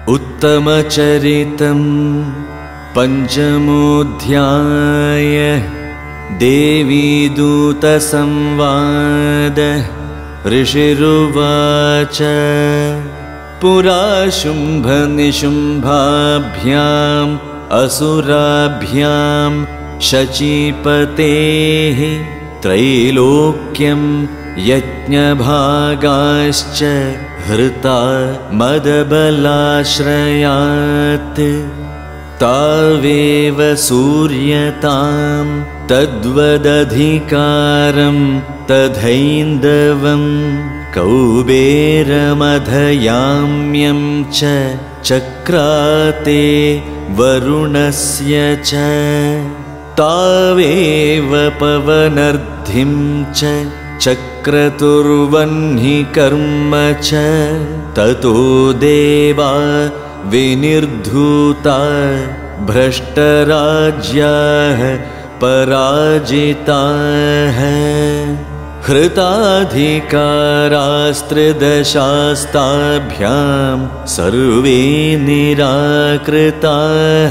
उत्तमचरितं पंचमोऽध्याय देवी दूतसंवाद। ऋषिरुवाच पुरा शुम्भनिशुम्भाभ्याम् असुराभ्यां शचीपतेः त्रैलोक्यं यज्ञभागाश्च हृता मदबलाश्रयात्। तावेव सूर्यतां तद्वदधिकारं तथैन्दवं कौबेरमधयाम्यं च चक्राते वरुणस्य च। तावेव पवनर्धिं च चक्रतुर्वह्निकर्म च। ततो देवा विनिर्धूता भ्रष्टराज्याः पराजिताः। हृताधिकारास्त्रिदशास्ताभ्यां सर्वे निराकृताः।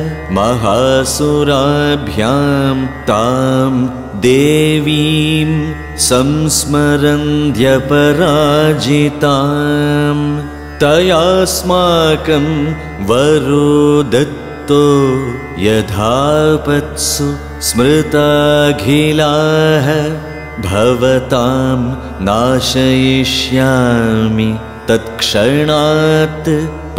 महासुराभ्यां तां देवीं संस्मरन्त्यपराजिताम्। तयास्माकं वरो दत्तो यथापत्सु स्मृताखिलाः। भवतां नाशयिष्यामि तत्क्षणात्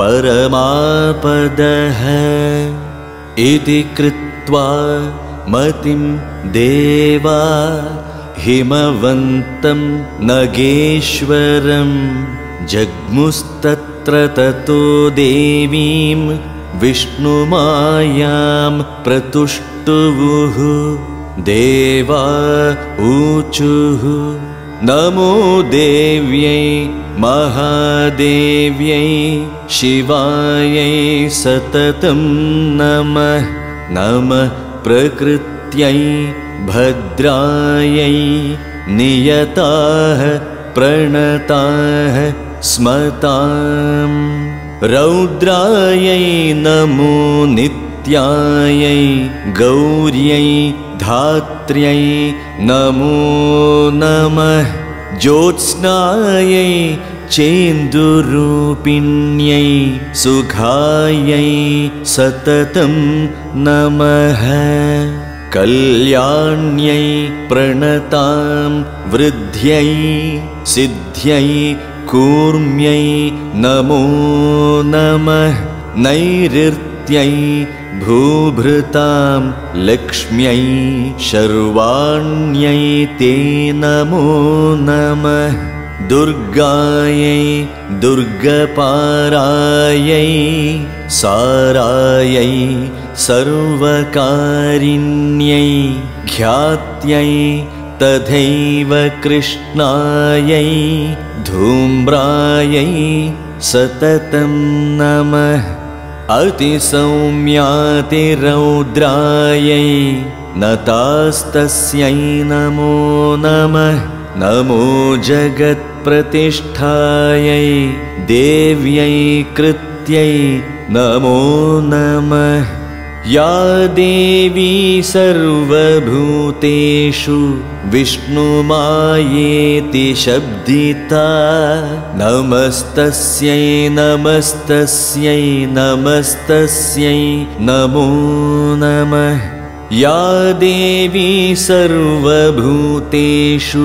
परमापदः। इति कृत्वा मतिं देवा हिमवन्तं नगेश्वरं जग्मुस्तत्र। ततो देवीं विष्णुमायां प्रतुष्टुवुः। देवा ऊचुः नमो देव्यै महादेव्यै शिवायै सततं नमः। नमः प्रकृत्यै भद्रायै नियताः प्रणताः स्मताम्। रौद्रायै नमो नित्यायै गौर्यै धात्र्यै नमो नमः। ज्योत्स्नायै चेन्दुरूपिण्यै सुखायै सततं नमः। कल्याण्यै प्रणतां वृद्ध्यै सिद्ध्यै कूर्म्यै नमो नमः। नैऋत्यै भूभृतां लक्ष्म्यै शर्वाण्यै ते नमो नमः। दुर्गायै दुर्गपारायै सारायै सर्वकारिण्यै ख्यात्यै तथैव कृष्णायै धूम्रायै सततं नमः। अतिसौम्यातिरौद्रायै नतास्तस्यै नमो नमः। नमो जगत्प्रतिष्ठायै देव्यै कृत्यै नमो नमः। या देवी सर्वभूतेषु विष्णुमायेति शब्दिता। नमस्तस्यै नमस्तस्यै नमस्तस्यै नमो नमः। या देवी सर्वभूतेषु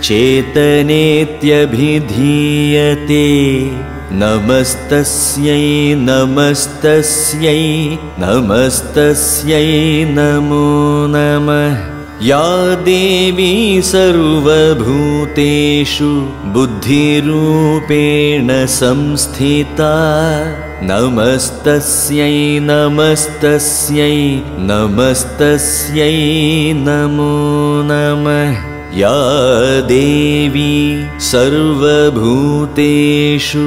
चेतनेत्यभिधीयते। नमस्तस्यै नमस्तस्यै नमस्तस्यै नमो नमः। या देवी सर्वभूतेषु बुद्धिरूपेण संस्थिता। नमस्तस्यै नमस्तस्यै नमस्तस्यै नमो नमः। या देवी सर्वभूतेषु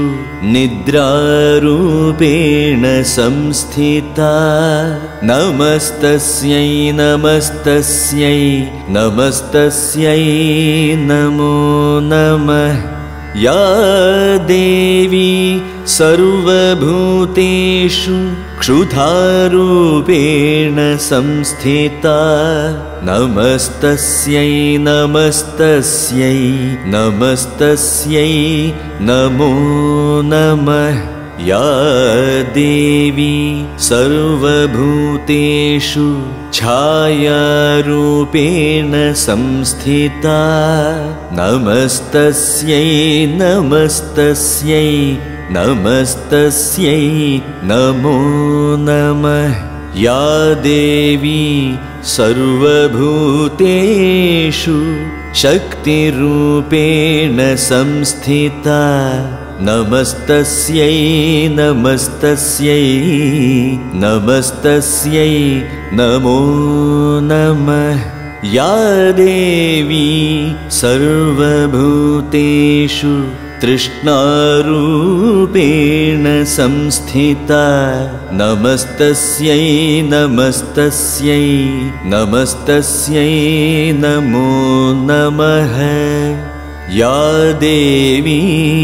निद्रारूपेण संस्थिता। नमस्तस्यै नमस्तस्यै नमस्तस्यै नमो नमः। या देवी सर्वभूतेषु क्षुधारूपेण संस्थिता नमस्तस्यै नमस्तस्यै नमस्तस्यै नमो नमः। या देवी सर्वभूतेषु छायारूपेण संस्थिता नमस्तस्यै नमस्तस्यै नमस्तस्यै नमो नमः। या देवी सर्वभूतेषु शक्तिरूपेण संस्थिता नमस्तस्यै नमस्तस्यै नमस्तस्यै नमो नमः। या देवी सर्वभूतेषु तृष्णारूपेण संस्थिता नमस्तस्यै नमस्तस्यै नमस्तस्यै नमो नमः। या देवी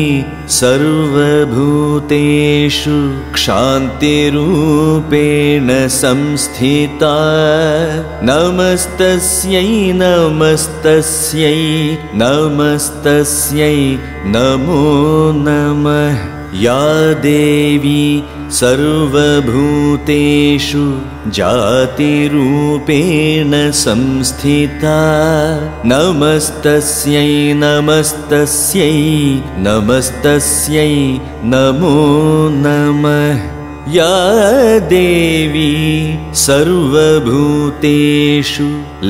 सर्वभूतेषु क्षान्तिरूपेण संस्थिता नमस्तस्यै नमस्तस्यै नमस्तस्यै नमो नमः। या देवी सर्वभूतेषु जातिरूपेण संस्थिता नमस्तस्यै नमस्तस्यै नमस्तस्यै नमो नमः। या देवी सर्वभूतेषु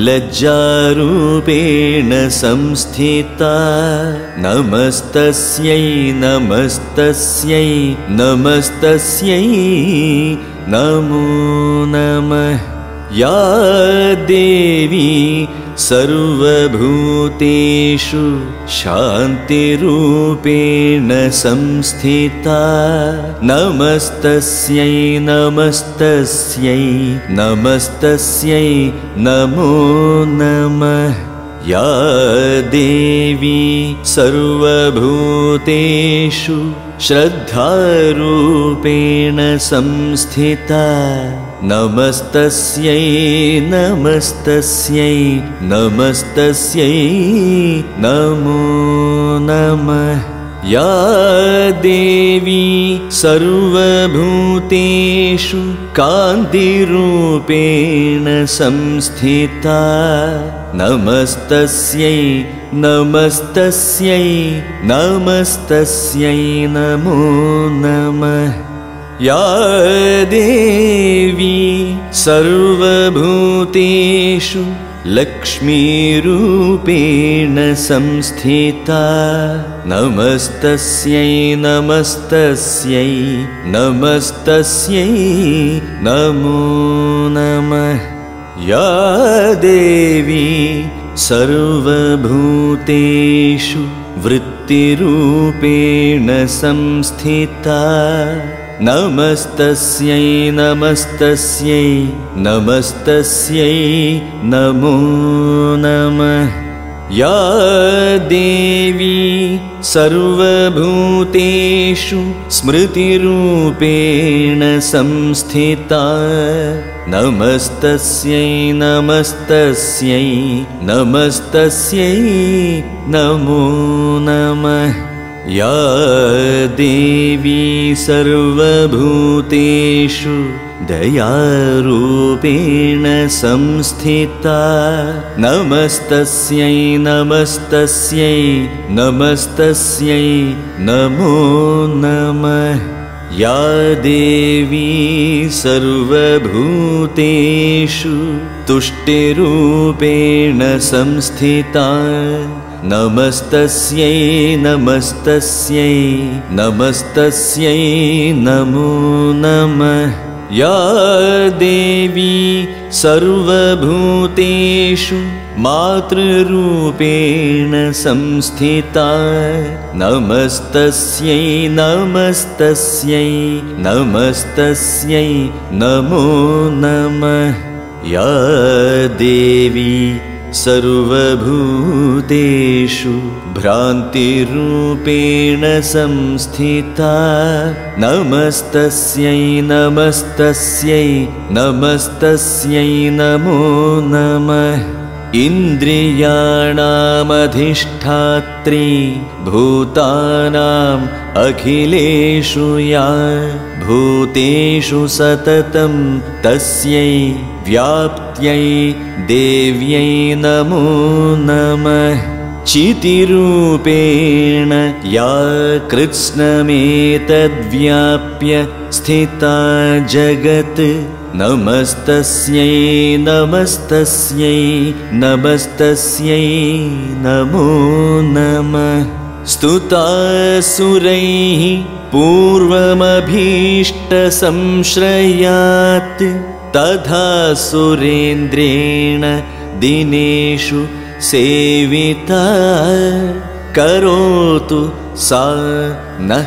लज्जारूपेण संस्थिता नमस्तस्यै नमस्तस्यै नमस्तस्यै नमो नमः। या देवी सर्वभूतेषु शान्तिरूपेण संस्थिता नमस्तस्यै नमस्तस्यै नमस्तस्यै नमो नमः। या देवी सर्वभूतेषु श्रद्धारूपेण संस्थिता नमस्तस्यै नमस्तस्यै नमस्तस्यै नमो नमः। या देवी सर्वभूतेषु कान्तिरूपेण संस्थिता नमस्तस्यै नमस्तस्यै नमस्तस्यै नमो नमः। या देवी सर्वभूतेषु लक्ष्मीरूपेण संस्थिता नमस्तस्यै नमस्तस्यै नमस्तस्यै नमो नमः। या देवी सर्वभूतेषु वृत्तिरूपेण संस्थिता नमस्तस्यै नमस्तस्यै नमस्तस्यै नमो नमः। या देवी सर्वभूतेषु स्मृतिरूपेण संस्थिता नमस्तस्यै नमस्तस्यै नमस्तस्यै नमो नमः। या देवी सर्वभूतेषु दयारूपेण संस्थिता नमस्तस्यै नमस्तस्यै नमस्तस्यै नमो नमः। या देवी सर्वभूतेषु तुष्टिरूपेण संस्थिता नमस्तस्यै नमस्तस्यै नमस्तस्यै नमो नमः। या देवी सर्वभूतेषु मातृरूपेण संस्थिता नमस्तस्यै नमस्तस्यै नमस्तस्यै नमो नमः। या देवी सर्वभूतेषु भ्रान्तिरूपेण संस्थिता नमस्तस्यै नमस्तस्यै नमस्तस्यै नमो नमः। इन्द्रियाणामधिष्ठात्री भूतानाम् अखिलेषु या भूतेषु सततं तस्यै व्याप्त्यै देव्यै नमो नमः। चितिरूपेण या कृत्स्नमेतद्व्याप्य स्थिता जगत् नमस्तस्यै नमस्तस्यै नमस्तस्यै नमो नमः। स्तुतासुरैः पूर्वमभीष्टसंश्रयात् तथा सुरेन्द्रेण दिनेषु सेविता करोतु सा नः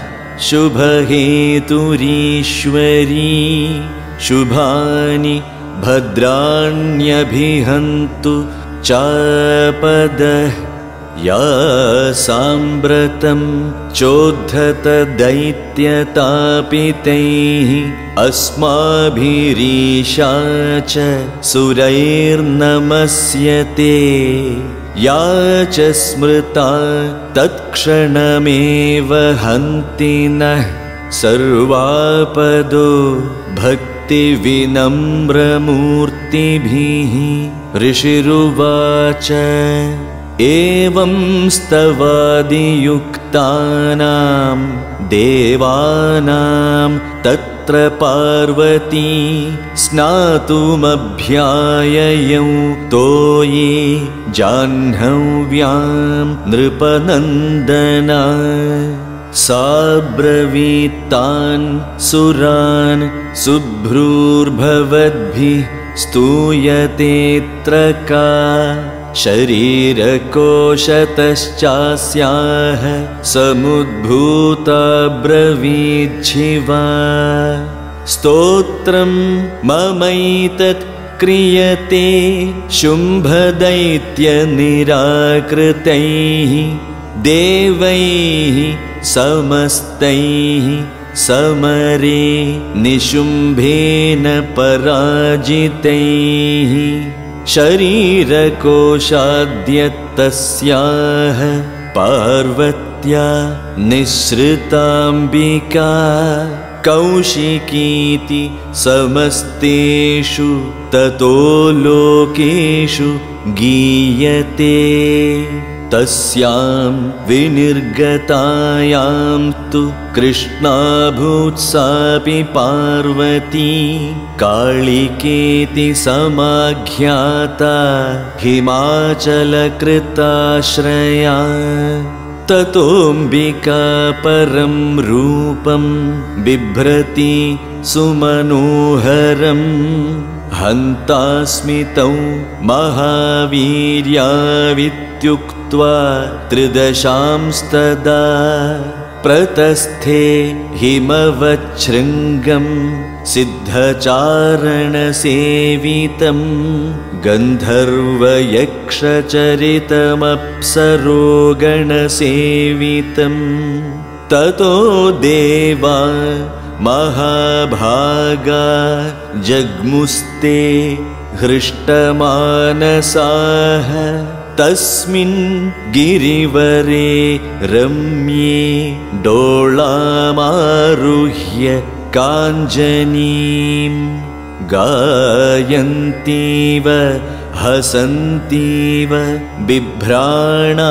शुभहेतुरीश्वरी शुभानि भद्राण्यभिहन्तु चापदः या साम्प्रतं चोद्धतदैत्यतापितैः अस्माभिरीशा च सुरैर्नमस्यते या च स्मृता तत्क्षणमेव हन्ति नः सर्वापदो भक्तिविनम्रमूर्तिभिः। ऋषिरुवाच एवं स्तवादियुक्तानां देवानां तत्र पार्वती स्नातुमभ्याययौ तोये जाह्नव्यां नृपनन्दना साब्रवीत्तान् सुरान् शुभ्रूर्भवद्भिः स्तूयतेऽत्र का शरीरकोशतश्चास्याः समुद्भूता ब्रवीच्छिवा स्तोत्रं ममैतत् क्रियते शुम्भदैत्यनिराकृतैः देवैः समस्तैः समरे निशुम्भेन पराजितैः शरीरकोशाद्यतस्याः पार्वत्या निःसृताम्बिका कौशिकीति समस्तेषु ततो लोकेषु गीयते तस्यां विनिर्गतायां तु कृष्णाभूत्सापि पार्वती कालिकेति समाख्याता हिमाचलकृताश्रया ततोऽम्बिका परं रूपं बिभ्रति सुमनोहरम् हन्तास्मि तौ महावीर्यावित्युक्त्वा त्रिदशांस्तदा प्रतस्थे हिमवच्छृङ्गं सिद्धचारणसेवितं गन्धर्वयक्षचरितमप्सरोगणसेवितं ततो देवा महाभागा जग्मुस्ते हृष्टमानसाः तस्मिन् गिरिवरे रम्ये डोलामारुह्य काञ्जनीं गायन्तीव हसन्तीव बिभ्राणा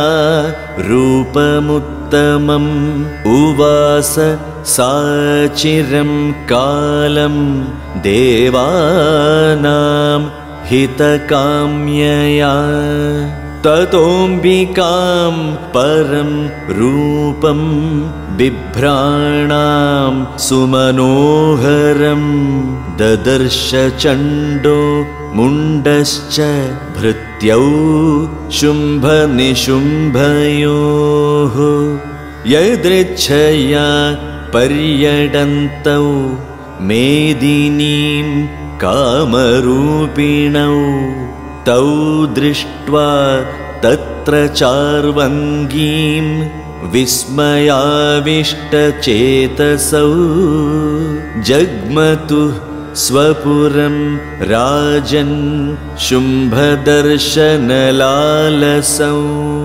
रूपमुत्तमम् उवास साचिरं कालं देवानां हितकाम्यया ततोऽम्बिकां परं रूपं बिभ्राणां सुमनोहरं ददर्श चण्डो मुण्डश्च भृत्यौ शुम्भनिशुम्भयोः यदृच्छया पर्यटन्तौ मेदिनीं कामरूपिणौ तौ दृष्ट्वा तत्र चार्वङ्गीं विस्मयाविष्टचेतसौ जग्मतु स्वपुरं राजन् शुम्भदर्शनलालसौ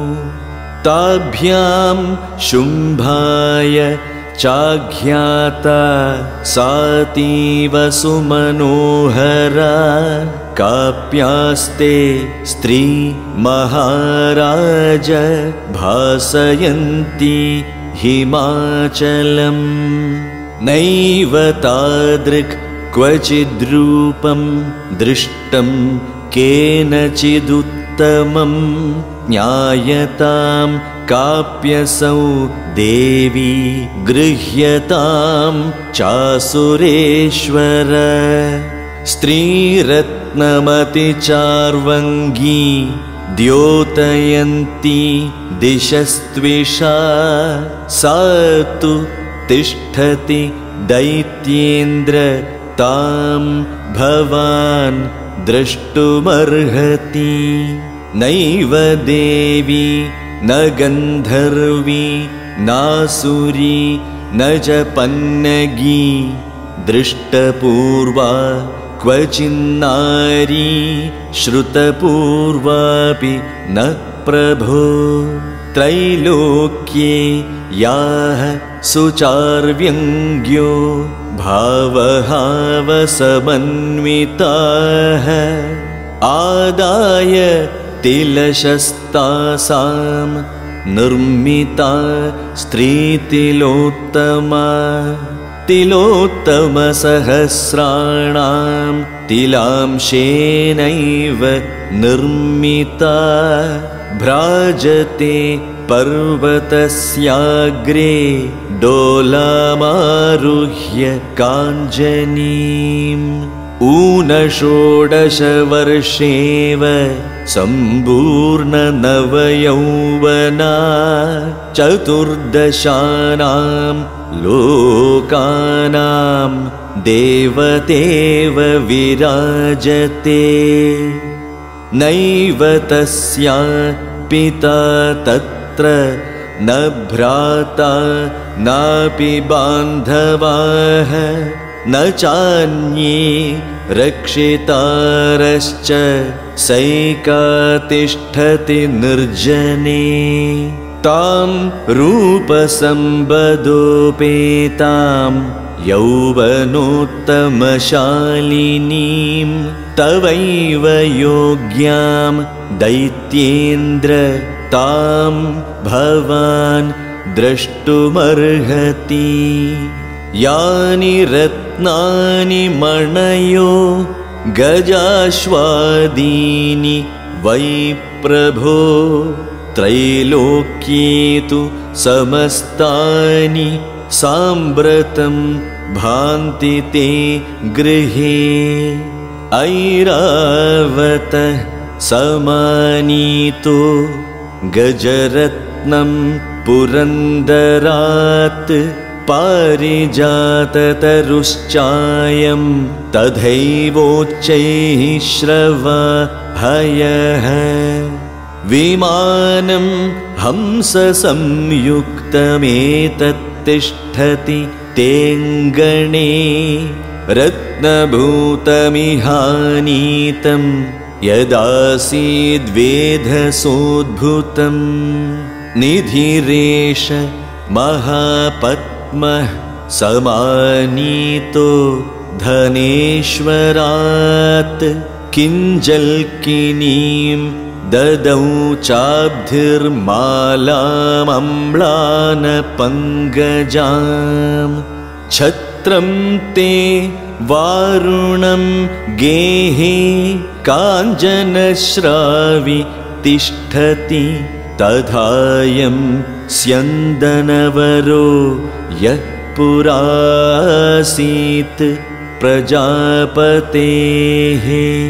ताभ्यां शुम्भाय चाख्याता सातीव सुमनोहरा काप्यास्ते स्त्री महाराज भासयन्ती हिमाचलम् नैव तादृक् क्वचिद्रूपं दृष्टं केनचिदुत्तमं ज्ञायतां काप्यसौ देवी गृह्यतां चासुरेश्वर स्त्रीरत्नमतिचार्वङ्गी द्योतयन्ती दिशस्त्विषा सा तु तिष्ठति दैत्येन्द्र तां भवान् द्रष्टुमर्हति नैव देवी न गन्धर्वी नासुरी न च पन्नगी दृष्टपूर्वा क्वचिन्नारी श्रुतपूर्वापि न प्रभो त्रैलोक्ये याः सुचार्व्यङ्ग्यो भावहावसमन्विताः आदाय तिलशस्तासां निर्मिता स्त्रीतिलोत्तमा तिलोत्तमसहस्राणां तिलांशेनैव निर्मिता भ्राजते पर्वतस्याग्रे डोलामारुह्य काञ्जनीम् ऊनषोडशवर्षेव सम्पूर्णनवयौवना चतुर्दशानां लोकानां देवतेव विराजते नैव तस्या पिता तत्र न भ्राता नापि बान्धवाः न चान्ये रक्षितारश्च सैका तिष्ठति निर्जने तां रूपसम्पदोपेतां यौवनोत्तमशालिनीं तवैव योग्यां दैत्येन्द्र तां भवान् द्रष्टुमर्हति यानि रत्नानि मणयो गजाश्वादीनि वै प्रभो त्रैलोक्ये तु समस्तानि साम्प्रतं भान्ति ते गृहे ऐरावत समानीतो गजरत्नं पुरन्दरात् पारिजाततरुश्चायं तथैवोच्चैः श्रवहयः विमानं हंससंयुक्तमेतत्तिष्ठति तेऽङ्गणे रत्नभूतमिहानीतं यदासीद्वेधसोद्भुतं निधिरेष महापद्मः समानीतो धनेश्वरात् किञ्जल्किनीं ददौ चाब्धिर्मालामम्लानपङ्कजां छत्रं ते वारुणं गेहे काञ्जनश्रावि तिष्ठति तथायं स्यन्दनवरो यः पुरासीत् प्रजापतेः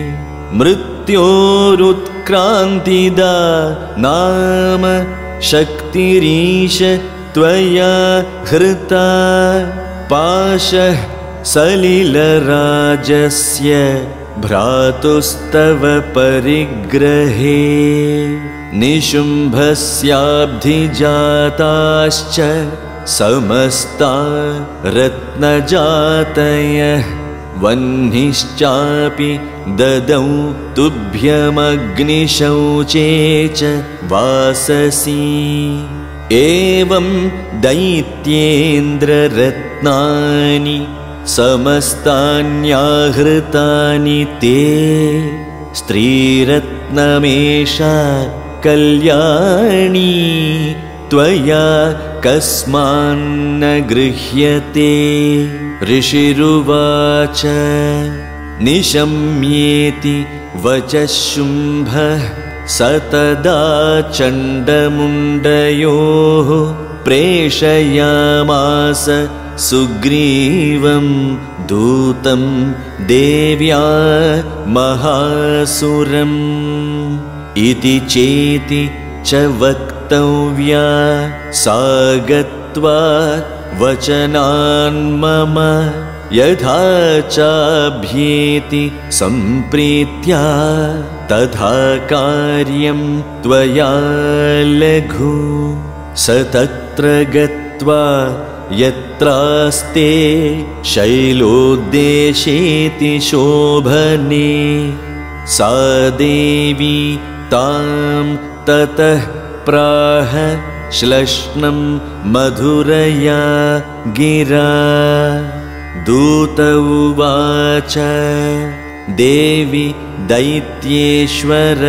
मृत्योरुत्क्रान्तिदा नाम शक्तिरीश त्वया हृता पाशः सलिलराजस्य भ्रातुस्तव परिग्रहे निशुम्भस्याब्धिजाताश्च समस्ता रत्नजातयः वह्निश्चापि ददौ तुभ्यमग्निशौचे च वाससि एवं दैत्येन्द्ररत्नानि समस्तान्याहृतानि ते स्त्रीरत्नमेषा कल्याणी त्वया कस्मान्न गृह्यते। ऋषिरुवाच निशम्येति वचः शुम्भः स तदा चण्डमुण्डयोः प्रेषयामास सुग्रीवं दूतं देव्या महासुरम् इति चेति च वक्तव्या सा गत्वा वचनान्मम यथा चाभ्येति सम्प्रीत्या तथा कार्यं त्वया लघु स तत्र गत्वा यत्रास्ते शैलोद्देशेति शोभने सा देवी तां ततः प्राह श्लष्णं मधुरया गिरा। दूत उवाच देवी दैत्येश्वर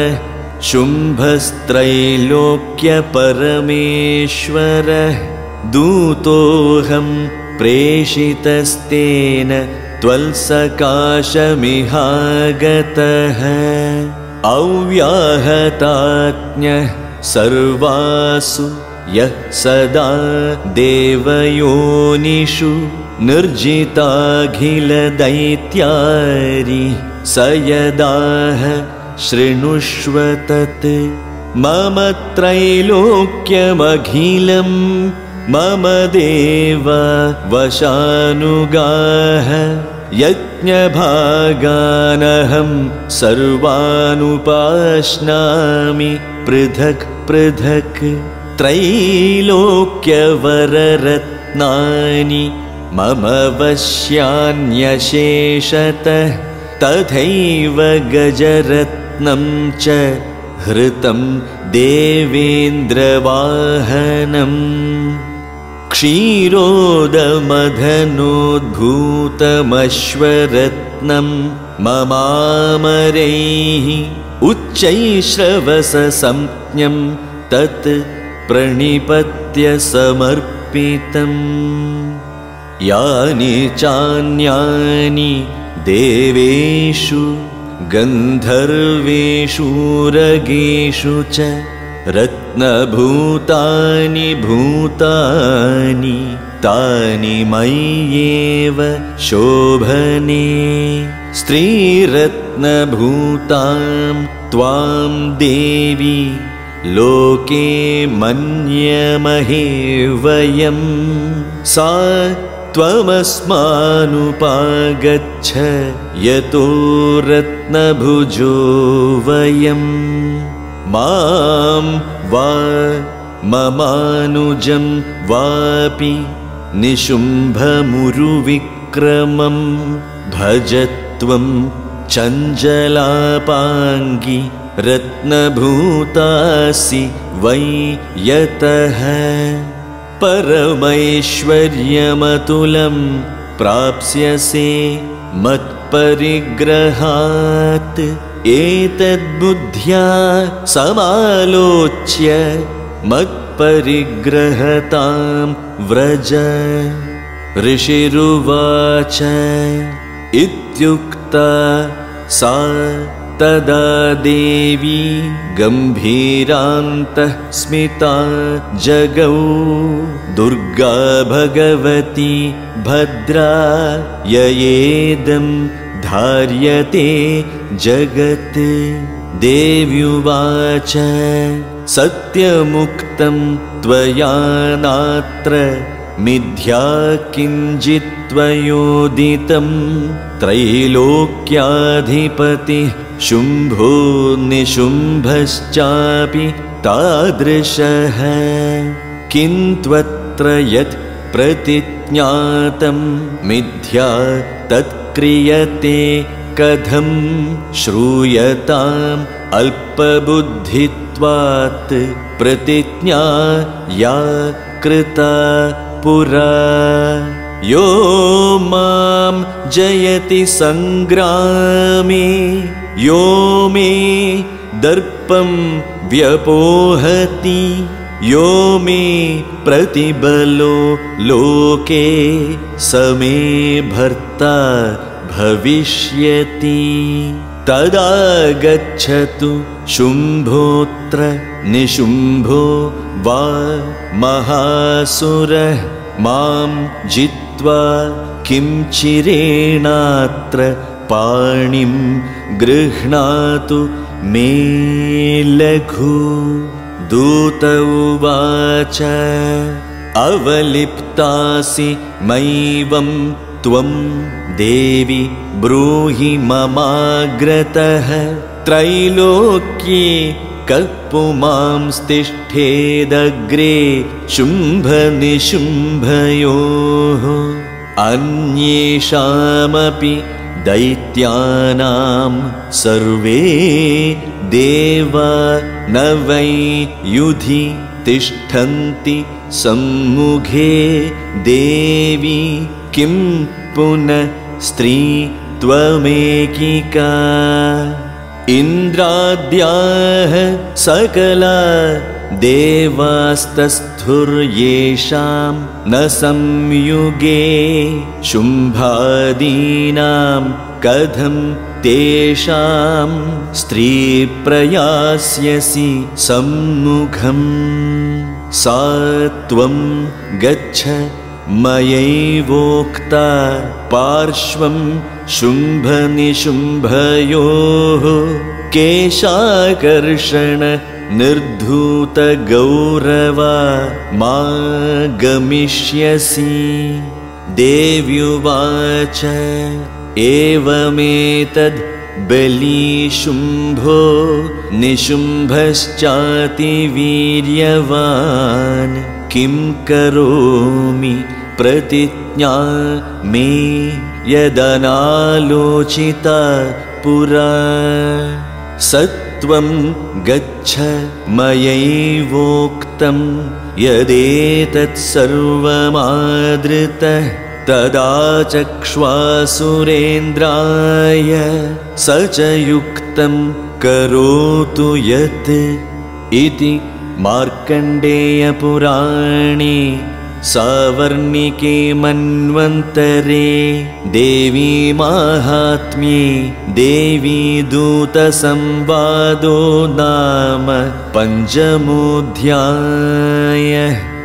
शुम्भस्त्रैलोक्यपरमेश्वर दूतोऽहं प्रेषितस्तेन त्वल्सकाशमिहागतः अव्याहताज्ञः सर्वासु यः सदा देवयोनिषु निर्जिताखिलदैत्यारि स यदाह शृणुष्व तत् मम त्रैलोक्यमखिलं मम देव वशानुगाः यज्ञभागानहं सर्वानुपाश्नामि पृथक् पृथक् त्रैलोक्यवररत्नानि मम वश्यान्यशेषतः तथैव गजरत्नं च हृतं देवेन्द्रवाहनम् क्षीरोदमधनोद्भूतमश्वरत्नं ममामरैः उच्चैश्रवससंज्ञं तत् प्रणिपत्य समर्पितम् यानि चान्यानि देवेषु गन्धर्वेषु रगेषु च रत्नभूतानि भूतानि तानि मय्येव शोभने स्त्रीरत्नभूतां त्वां देवी लोके मन्यमहे वयं सा त्वमस्मानुपागच्छ यतो रत्नभुजो वयं मां वा ममानुजं वापि निशुम्भमुरुविक्रमं भजत्वं चञ्चलापाङ्गी रत्नभूतासि वै यतः परमैश्वर्यमतुलं प्राप्स्यसे मत्परिग्रहात् एतद्बुद्ध्या समालोच्य मत्परिग्रहतां व्रज। ऋषिरुवाच इत्युक्ता सा तदा देवी गम्भीरान्तः स्मिता जगौ दुर्गा भगवती भद्रा ययेदं धार्यते जगत्। देव्युवाच सत्यमुक्तं त्वया नात्र मिथ्या किञ्चित्त्वयोदितं त्रैलोक्याधिपतिः शुम्भो निशुम्भश्चापि तादृशः किन्त्वत्र यत् प्रतिज्ञातं मिथ्या तत्क्रियते कथं श्रूयताम् अल्पबुद्धित्वात् प्रतिज्ञा या कृता पुरा यो मां जयति संग्रामे यो मे दर्पं व्यपोहति यो मे प्रतिबलो लोके स मे भर्ता भविष्यति तदा गच्छतु शुम्भोऽत्र निशुम्भो वा महासुरः मां जित्वा किं चिरेणात्र पाणिं गृह्णातु मे लघु दूत उवाच अवलिप्तासि मैवं त्वं देवि ब्रूहि ममाग्रतः त्रैलोक्ये कः पुमांस्तिष्ठेदग्रे शुम्भनिशुम्भयोः अन्येषामपि दैत्यानां सर्वे देवा न वै युधि तिष्ठन्ति सम्मुखे देवी किं पुनः स्त्री त्वमेकिका इन्द्राद्याः सकला देवास्तस्थुर्येषां न संयुगे शुम्भादीनां कथं तेषां स्त्री प्रयास्यसि सम्मुखम् सा त्वं गच्छ मयैवोक्ता पार्श्वं शुम्भनिशुम्भयोः केशाकर्षण निर्धूतगौरवा मा गमिष्यसि देव्युवाच एवमेतद् बलीशुम्भो निशुम्भश्चातिवीर्यवान् किं करोमि प्रतिज्ञा मे यदनालोचिता पुरा सत्वं गच्छ मयैवोक्तं यदेतत् सर्वमादृतः तदा चक्ष्वासुरेन्द्राय स च युक्तं करोतु यत् इति मार्कण्डेयपुराणे सावर्णिके मन्वन्तरे देवी माहात्म्ये देवी दूतसंवादो नाम 5मोऽध्यायः।